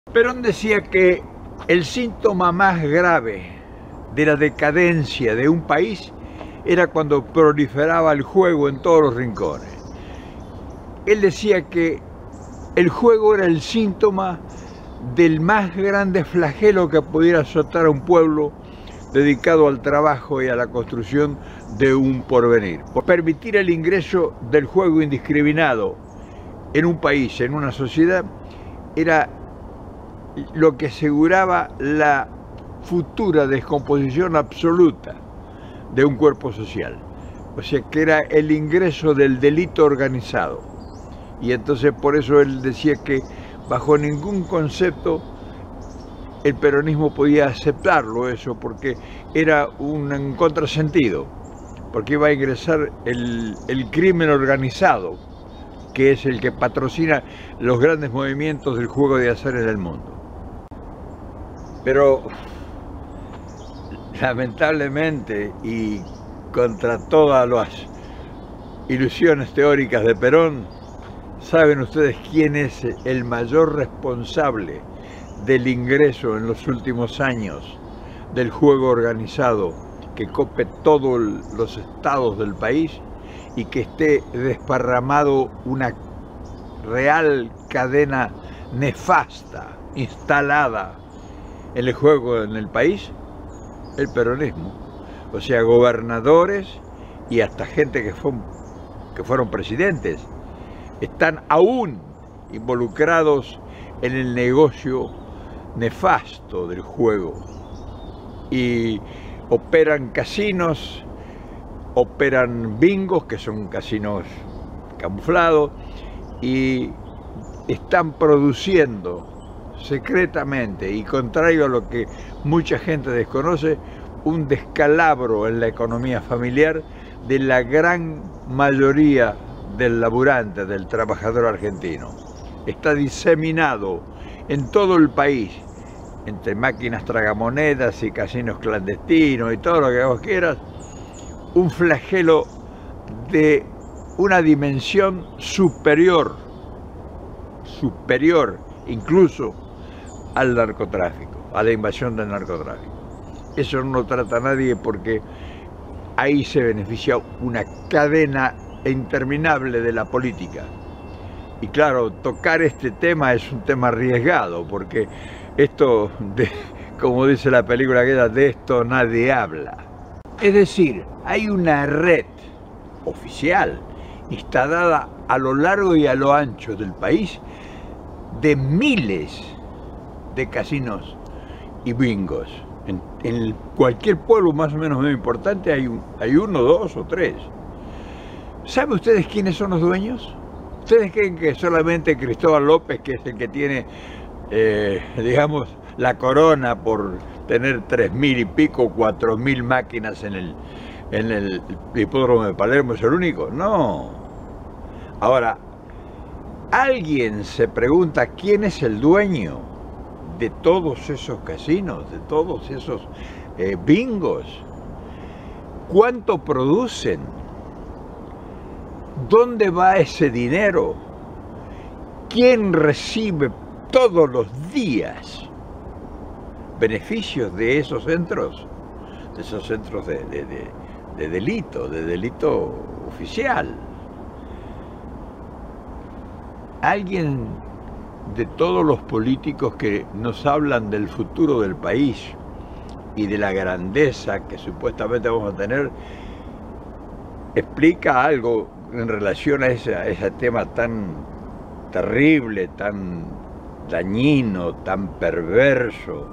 Perón decía que el síntoma más grave de la decadencia de un país era cuando proliferaba el juego en todos los rincones. Él decía que el juego era el síntoma del más grande flagelo que pudiera azotar a un pueblo dedicado al trabajo y a la construcción de un porvenir. Por permitir el ingreso del juego indiscriminado en un país, en una sociedad, era lo que aseguraba la futura descomposición absoluta de un cuerpo social. O sea, que era el ingreso del delito organizado. Y entonces por eso él decía que bajo ningún concepto el peronismo podía aceptarlo eso, porque era un contrasentido, porque iba a ingresar el crimen organizado, que es el que patrocina los grandes movimientos del juego de azar en el mundo. Pero lamentablemente, y contra todas las ilusiones teóricas de Perón, ¿saben ustedes quién es el mayor responsable del ingreso en los últimos años del juego organizado que cope todos los estados del país y que esté desparramado una real cadena nefasta instalada en el juego en el país? El peronismo. O sea, gobernadores y hasta gente que fueron presidentes están aún involucrados en el negocio nefasto del juego y operan casinos, operan bingos, que son casinos camuflados, y están produciendo secretamente, y contrario a lo que mucha gente desconoce, un descalabro en la economía familiar de la gran mayoría del laburante, del trabajador argentino. Está diseminado en todo el país, entre máquinas tragamonedas y casinos clandestinos y todo lo que vos quieras, un flagelo de una dimensión superior incluso al narcotráfico, a la invasión del narcotráfico. Eso no lo trata nadie, porque ahí se beneficia una cadena interminable de la política. Y claro, tocar este tema es un tema arriesgado, porque esto, como dice la película aquella, de esto nadie habla. Es decir, hay una red oficial instalada a lo largo y a lo ancho del país de miles de casinos y bingos. En cualquier pueblo más o menos muy importante hay uno, dos o tres. ¿Saben ustedes quiénes son los dueños? ¿Ustedes creen que solamente Cristóbal López, que es el que tiene, digamos, la corona por tener 3.000 y pico, 4.000 máquinas en el hipódromo de Palermo, es el único? No. Ahora, ¿alguien se pregunta quién es el dueño de todos esos casinos, de todos esos bingos? ¿Cuánto producen? ¿Dónde va ese dinero? ¿Quién recibe todos los días beneficios de esos centros? De esos centros de delito oficial. Alguien de todos los políticos que nos hablan del futuro del país y de la grandeza que supuestamente vamos a tener, explica algo en relación a ese tema tan terrible, tan dañino, tan perverso?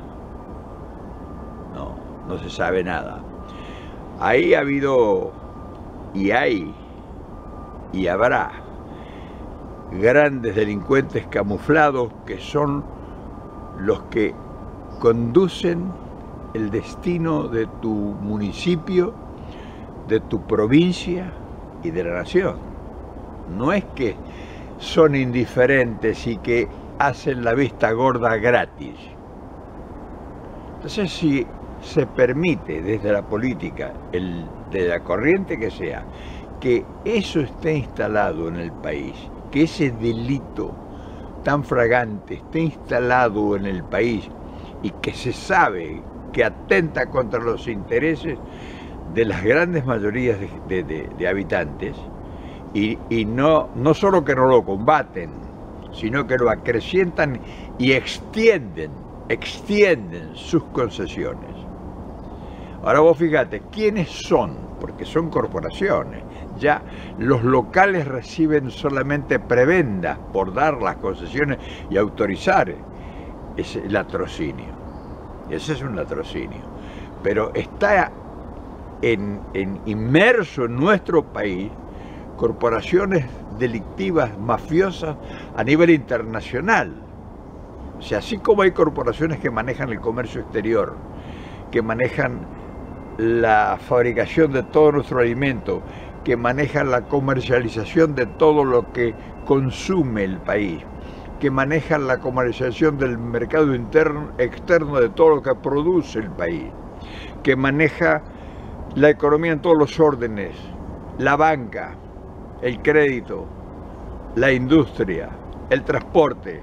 No se sabe nada. Ahí ha habido, y hay, y habrá grandes delincuentes camuflados que son los que conducen el destino de tu municipio, de tu provincia y de la nación. No es que son indiferentes y que hacen la vista gorda gratis. Entonces, si se permite desde la política, de la corriente que sea, que eso esté instalado en el país, que ese delito tan fragante esté instalado en el país y que se sabe que atenta contra los intereses de las grandes mayorías de habitantes, y no solo que no lo combaten, sino que lo acrecientan y extienden sus concesiones. Ahora vos fíjate, ¿quiénes son? Porque son corporaciones. Ya los locales reciben solamente prebendas por dar las concesiones y autorizar ese latrocinio. Ese es un latrocinio. Pero está inmerso en nuestro país corporaciones delictivas, mafiosas a nivel internacional. O sea, así como hay corporaciones que manejan el comercio exterior, que manejan la fabricación de todo nuestro alimento, que manejan la comercialización de todo lo que consume el país, que manejan la comercialización del mercado externo de todo lo que produce el país, que maneja la economía en todos los órdenes, la banca, el crédito, la industria, el transporte.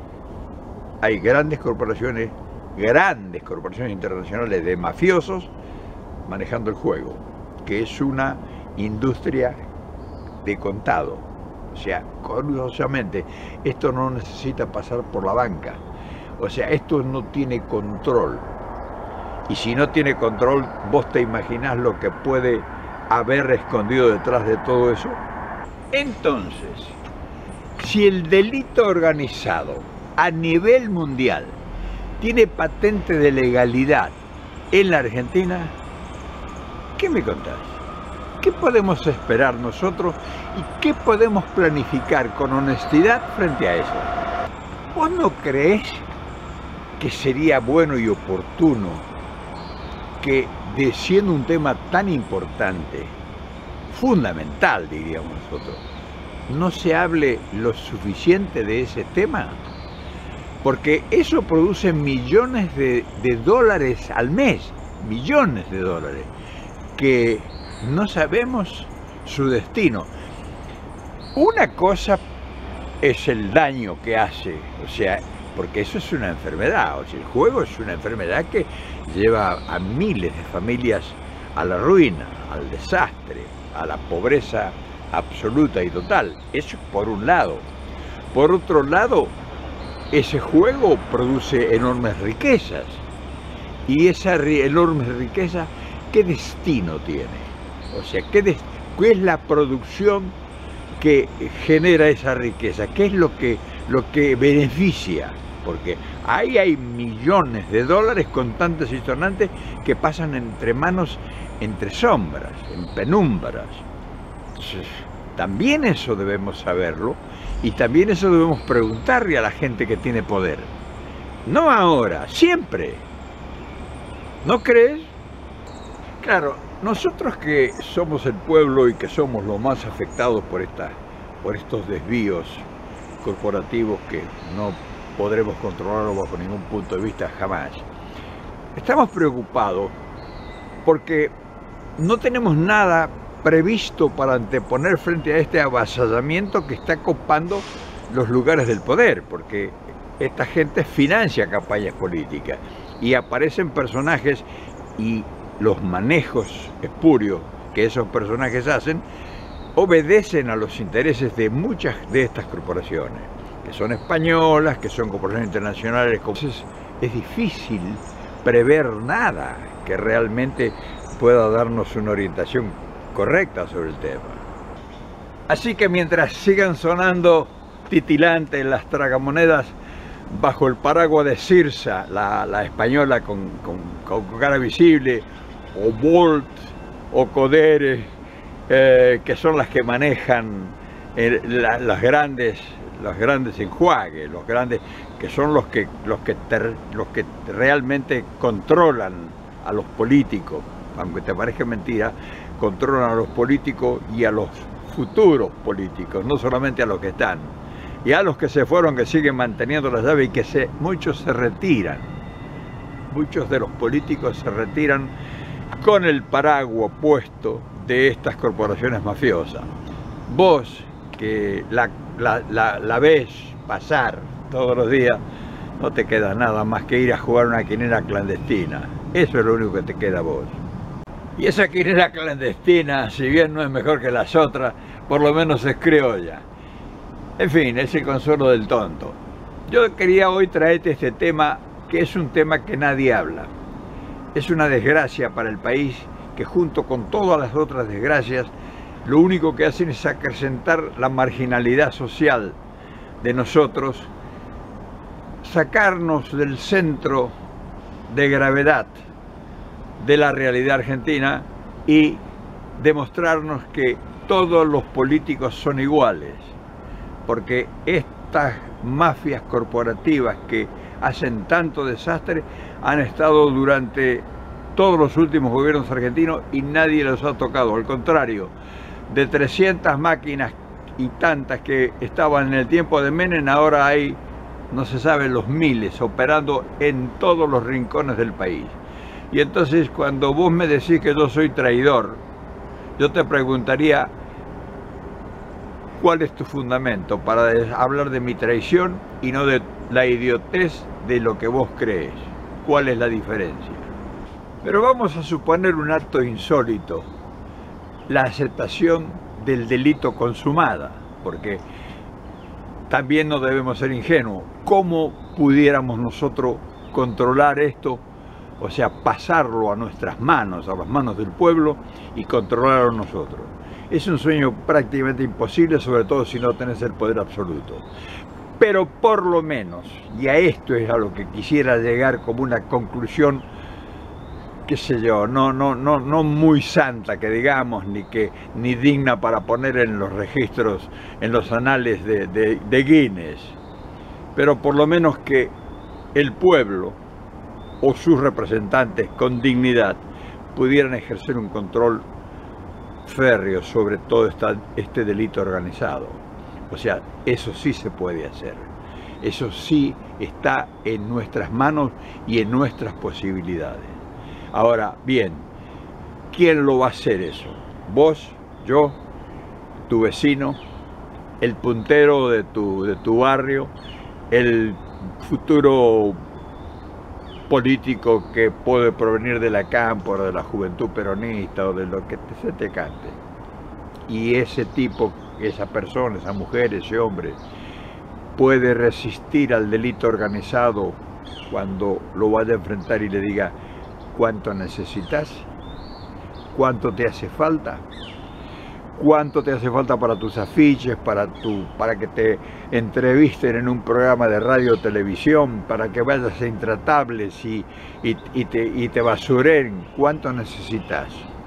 Hay grandes corporaciones internacionales de mafiosos manejando el juego, que es una industria de contado. O sea, curiosamente, esto no necesita pasar por la banca. O sea, esto no tiene control. Y si no tiene control, ¿vos te imaginás lo que puede haber escondido detrás de todo eso? Entonces, si el delito organizado a nivel mundial tiene patente de legalidad en la Argentina, ¿qué me contás? ¿Qué podemos esperar nosotros y qué podemos planificar con honestidad frente a eso? ¿Vos no creés que sería bueno y oportuno que, siendo un tema tan importante, fundamental diríamos nosotros, no se hable lo suficiente de ese tema? Porque eso produce millones de dólares al mes, millones de dólares, que no sabemos su destino. Una cosa es el daño que hace, o sea, porque eso es una enfermedad, o sea, el juego es una enfermedad que lleva a miles de familias a la ruina, al desastre, a la pobreza absoluta y total. Eso por un lado. Por otro lado, ese juego produce enormes riquezas, y esa enorme riqueza, ¿qué destino tiene? O sea, ¿qué es la producción que genera esa riqueza? ¿Qué es lo que beneficia? Porque ahí hay millones de dólares contantes y sonantes que pasan entre manos, entre sombras, en penumbras. Entonces, también eso debemos saberlo, y también eso debemos preguntarle a la gente que tiene poder. No ahora, siempre. ¿No crees? Claro, nosotros que somos el pueblo y que somos los más afectados por estos desvíos corporativos que no podremos controlarlo bajo ningún punto de vista jamás, estamos preocupados porque no tenemos nada previsto para anteponer frente a este avasallamiento que está copando los lugares del poder, porque esta gente financia campañas políticas y aparecen personajes, y los manejos espurios que esos personajes hacen obedecen a los intereses de muchas de estas corporaciones, que son españolas, que son corporaciones internacionales. Entonces es difícil prever nada que realmente pueda darnos una orientación correcta sobre el tema. Así que mientras sigan sonando titilantes las tragamonedas bajo el paraguas de Cirsa, la española con cara visible, o Volt, o Codere, que son las que manejan los grandes enjuagues, los grandes, que son los que realmente controlan a los políticos, aunque te parezca mentira, controlan a los políticos y a los futuros políticos, no solamente a los que están, y a los que se fueron, que siguen manteniendo la llave, y que muchos se retiran. Muchos de los políticos se retiran con el paraguas puesto de estas corporaciones mafiosas. Vos, que la ves pasar todos los días, no te queda nada más que ir a jugar una quinela clandestina. Eso es lo único que te queda a vos. Y esa quinela clandestina, si bien no es mejor que las otras, por lo menos es criolla. En fin, es el consuelo del tonto. Yo quería hoy traerte este tema, que es un tema que nadie habla. Es una desgracia para el país que, junto con todas las otras desgracias, lo único que hacen es acrecentar la marginalidad social de nosotros, sacarnos del centro de gravedad de la realidad argentina y demostrarnos que todos los políticos son iguales, porque estas mafias corporativas que hacen tanto desastre han estado durante todos los últimos gobiernos argentinos y nadie los ha tocado. Al contrario, de 300 máquinas y tantas que estaban en el tiempo de Menem, ahora hay, no se sabe, los miles operando en todos los rincones del país. Y entonces, cuando vos me decís que yo soy traidor, yo te preguntaría, ¿cuál es tu fundamento para hablar de mi traición y no de la idiotez de lo que vos crees? ¿Cuál es la diferencia? Pero vamos a suponer un acto insólito, la aceptación del delito consumada, porque también no debemos ser ingenuos. ¿Cómo pudiéramos nosotros controlar esto? O sea, pasarlo a nuestras manos, a las manos del pueblo, y controlarlo nosotros. Es un sueño prácticamente imposible, sobre todo si no tenés el poder absoluto. Pero por lo menos, y a esto es a lo que quisiera llegar como una conclusión, qué sé yo, no muy santa que digamos, ni digna para poner en los registros, en los anales de Guinness, pero por lo menos que el pueblo o sus representantes con dignidad pudieran ejercer un control férreo sobre todo este delito organizado. O sea, eso sí se puede hacer, eso sí está en nuestras manos y en nuestras posibilidades. Ahora bien, ¿quién lo va a hacer eso? ¿Vos, yo, tu vecino, el puntero de tu barrio, el futuro político que puede provenir de la cámpora, de la juventud peronista o de lo que se te cante? Y ese tipo, esa persona, esa mujer, ese hombre, puede resistir al delito organizado cuando lo vaya a enfrentar y le diga: ¿cuánto necesitas? ¿Cuánto te hace falta? ¿Cuánto te hace falta para tus afiches, para que te entrevisten en un programa de radio o televisión, para que vayas a Intratables y te basuren? ¿Cuánto necesitas?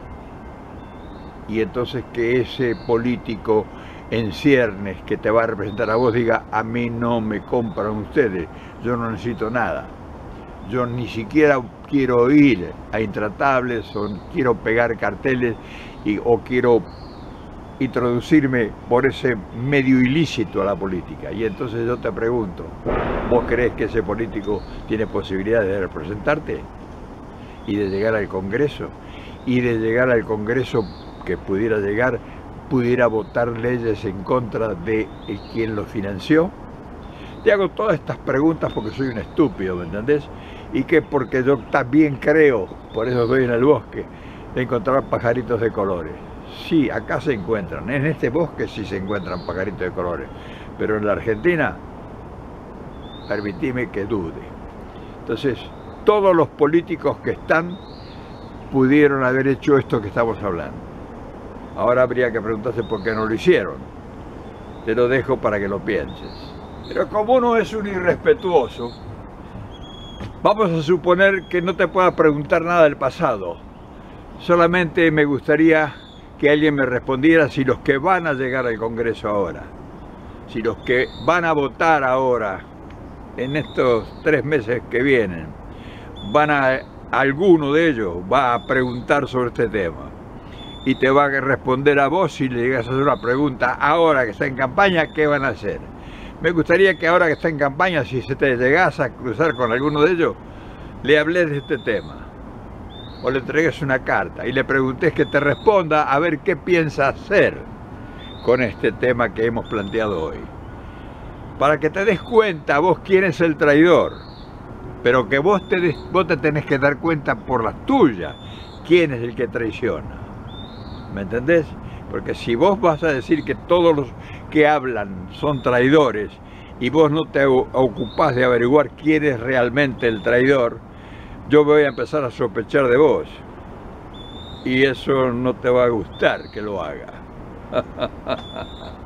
Y entonces que ese político en ciernes que te va a representar a vos diga: a mí no me compran ustedes, yo no necesito nada. Yo ni siquiera quiero ir a Intratables, o quiero pegar carteles, o quiero introducirme por ese medio ilícito a la política. Y entonces yo te pregunto, ¿vos creés que ese político tiene posibilidades de representarte? Y de llegar al Congreso, y de llegar al Congreso que pudiera votar leyes en contra de quien lo financió. Te hago todas estas preguntas porque soy un estúpido, ¿me entendés? Y que porque yo también creo, por eso estoy en el bosque, de encontrar pajaritos de colores. Sí, acá se encuentran, en este bosque sí se encuentran pajaritos de colores, pero en la Argentina, permitime que dude. Entonces, todos los políticos que están pudieron haber hecho esto que estamos hablando. Ahora habría que preguntarse por qué no lo hicieron. Te lo dejo para que lo pienses. Pero como uno es un irrespetuoso, vamos a suponer que no te pueda preguntar nada del pasado. Solamente me gustaría que alguien me respondiera si los que van a llegar al Congreso ahora, si los que van a votar ahora, en estos 3 meses que vienen, alguno de ellos va a preguntar sobre este tema. Y te va a responder a vos si le llegas a hacer una pregunta ahora que está en campaña, ¿qué van a hacer? Me gustaría que ahora que está en campaña, si se te llegás a cruzar con alguno de ellos, le hables de este tema. O le entregues una carta y le preguntes que te responda a ver qué piensa hacer con este tema que hemos planteado hoy. para que te des cuenta vos quién es el traidor, pero que vos te tenés que dar cuenta por las tuyas quién es el que traiciona. ¿Me entendés? Porque si vos vas a decir que todos los que hablan son traidores y vos no te ocupás de averiguar quién es realmente el traidor, yo voy a empezar a sospechar de vos. Y eso no te va a gustar que lo haga.